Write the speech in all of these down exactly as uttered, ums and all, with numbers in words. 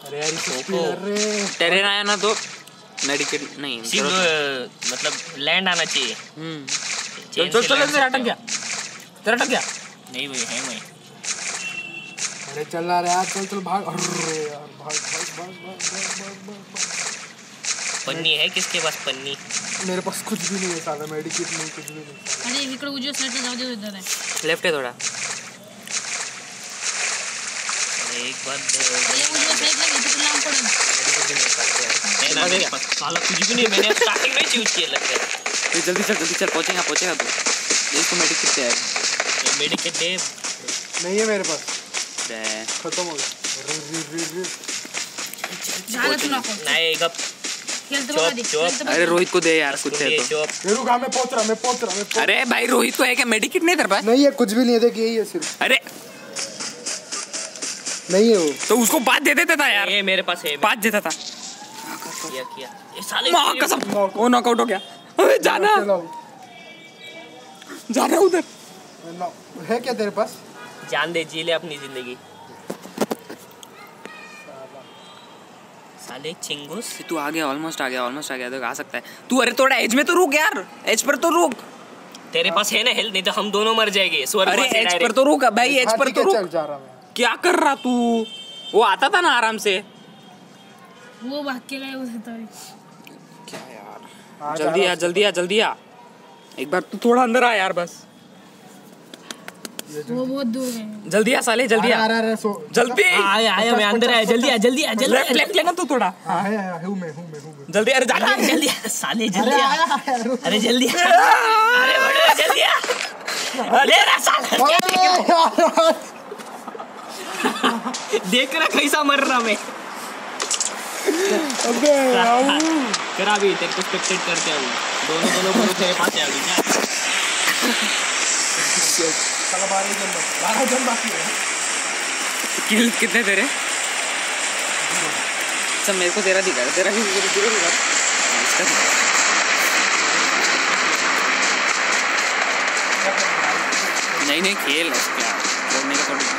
अरे यार अरे टेरेन आया ना तो मेडिकेट नहीं मतलब लैंड आना चाहिए। हम्म चल चल चल तेरा अटक गया तेरा अटक गया नहीं भाई है मैं। अरे चल रहा यार चल चल भाग अरे यार भाग भाग भाग भाग भाग भाग। पन्नी है किसके पास पन्नी? मेरे पास कुछ भी नहीं है साला मेडिकेट नहीं कुछ भी नहीं। अरे इकडे उजव्या साईडला जाऊ दे इधर आहे लेफ्ट है थोड़ा एक बार अरे उजव्या साईडला घे तिकडे लांब पडेल। साला कुछ भी नहीं मैंने स्टार्टिंग में यूज किया लगता है। जल्दी चल जल्दी चल पहुंचेगा पहुंचेगा तू इसको मेडिकेट से आएगा मेडिकेट दे नहीं है मेरे पास खत्म हो गया। झालं तुला पण नहीं गप खेल तो बघा दे खेल तो अरे रोहित को दे यार कुछ है तो ये रुक मैं पहुंच रहा मैं पहुंच रहा मैं अरे भाई रोहित को है क्या मेडिकेट नहीं तेरे पास? नहीं है कुछ भी नहीं है देख यही है सिर्फ। अरे नहीं है वो तो उसको बात दे देता था यार ये मेरे पास है बात देता था किया किया ये साले मां कसम वो नॉकआउट हो गया। अबे जाना जाना उधर है क्या तेरे पास? जान दे जी ले अपनी जिंदगी साले चिंगूस। तू आ गया ऑलमोस्ट आ गया ऑलमोस्ट आ गया तो आ सकता है तू। अरे थोड़ा एज में तो रुक यार एज पर तो रुक। तेरे पास है ना हेल्थ नहीं तो हम दोनों मर जाएंगे स्वर्ग अरे से एज पर तो रुक भाई एज पर तो चल रुक। जा रहा मैं। क्या कर रहा तू? वो आता था ना आराम से। वो भाग के गए उधर तरी क्या यार जल्दी आ जल्दी आ जल्दी आ एक बार तू थोड़ा अंदर आ यार बस वो बहुत दूर है। जल्दी आ साले जल्दी आ जल्दी आया आया मैं अंदर आया जल्दी आ जल्दी आ जल्दी लेफ्ट लेफ्ट लेना तू थोड़ा आया आया हूं मैं हूं मैं हूं जल्दी अरे जाना जल्दी आ साले जल्दी आ अरे जल्दी आ अरे बड़े जल्दी आ ले रहा साला देख रहा कैसा मर रहा मैं। अबे करा भी तेरे को स्पेक्टेट करते हूँ दोनों दोनों को तेरे पास आ गई चलो बारह जन बारह जन बाकी है। किल कितने तेरे? सब मेरे को तेरा दिखा तेरा भी तेरा दिखा इसका नहीं नहीं खेल क्या छोड़ने का थोड़ी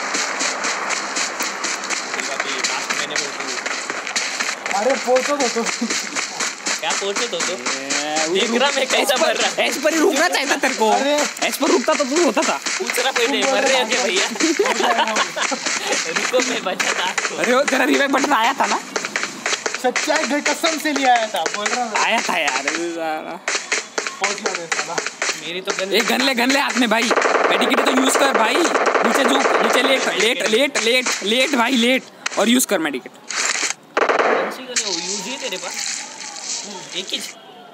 अरे पहुंचो तो क्या पहुंचे तो तो देख रहा मैं कैसा मर रहा है। एज पर ही रुकना चाहिए था तेरे को एज पर रुकता तो तू होता था। पूछ रहा पहले मर रहे थे भैया रुको मैं बचा था। अरे वो तेरा रिवाइव बटन आया था ना? सच्चाई की कसम से नहीं आया था बोल रहा आया था यार साला पहुंच गया मैं साला। मेरी तो गन एक गन ले गन ले हाथ में भाई मेडिकेट तो यूज कर भाई नीचे झुक नीचे लेट लेट लेट लेट लेट भाई लेट और यूज कर मेडिकेट। कौन सी गन है वो यूज है तेरे पास? एक ही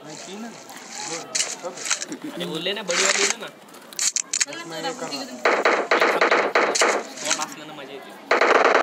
अरे वो लेना बड़ी वाली लेना ना। चल ना वो पास लेना मजा आती है।